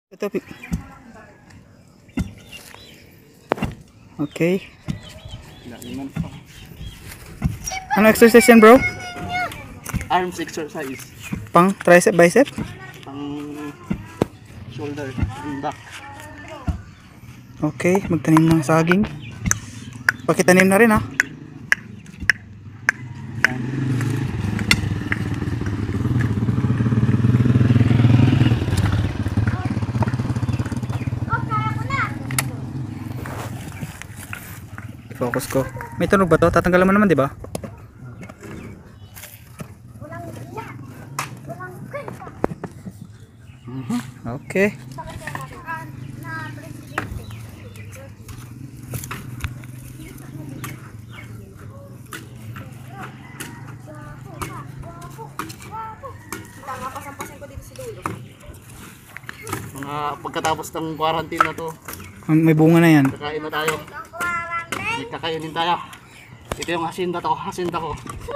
Ito. Okay. Ano exercise yan, bro? Arms exercise. Pang tricep, bicep? Pang shoulder and back. Okay, magtanim ng saging. Pakitanim na rin, ha? Focus ko. May tunog ba to? Tatanggalan mo naman, di ba? Okay. Mga pagkatapos ng quarantine na to, May bunga na yan. kakain na tayo. May kakainin tayo. Ito yung hasinda to, hasinda ko.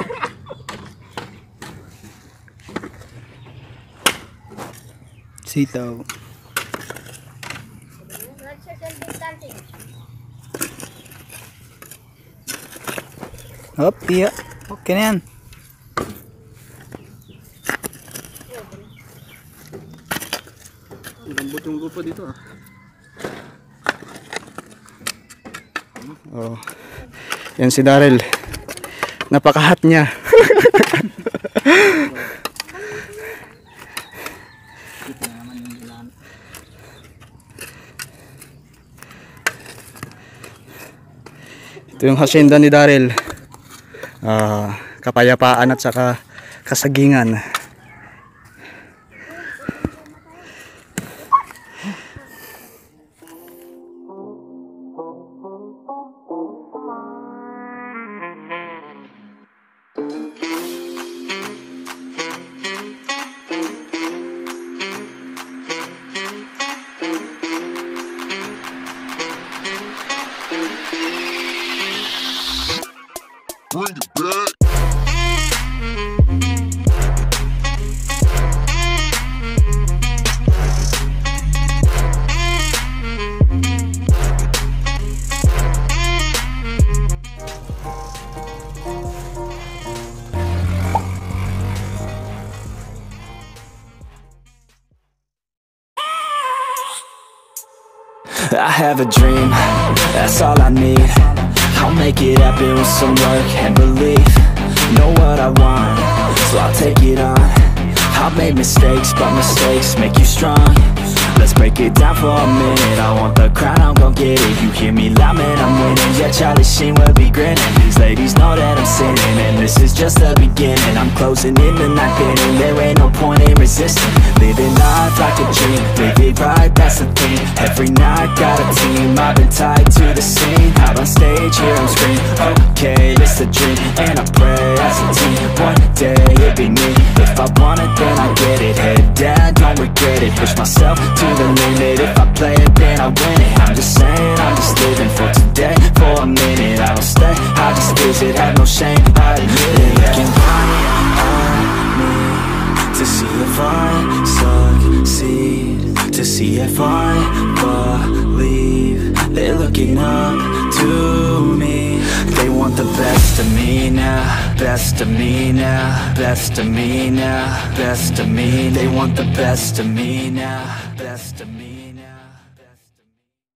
Sitaw. Hop, iya. Okay na yan. Lambot yung lupa dito ah. Oh. Yan si Daryl. Napakahat niya. Ito yung hacienda ni Daryl. Kapayapaan at saka kasagingan. Bring it back. I have a dream, that's all I need. I'll make it happen with some work and belief. Know what I want, so I'll take it on. I've made mistakes, but mistakes make you strong. Let's break it down for a minute. I want the crown, I'm gon' get it. You hear me loud, man, I'm winning. Yeah, Charlie Sheen will be grinning. These ladies know that I'm sinning, and this is just the beginning. I'm closing in the night inning. There ain't no point in resisting. Living life like a dream, live it right, that's the thing. Every night got a team, I've been tied to the scene. Out on stage, here I'm screaming. Okay, it's a dream, and I pray as a team. One day it'll be me. If I want it, then I get it. Head down, don't regret it. Push myself to the limit. If I play it, then I win it. I'm just saying, I'm just living for today. For a minute, I don't stay, I just visit. Have no shame, I admit it. Looking right at me to see if I succeed, to see if I believe. They're looking up to me. They want the best of me now, best of me now, best of me now, best of me. They want the best of me now, best of me now.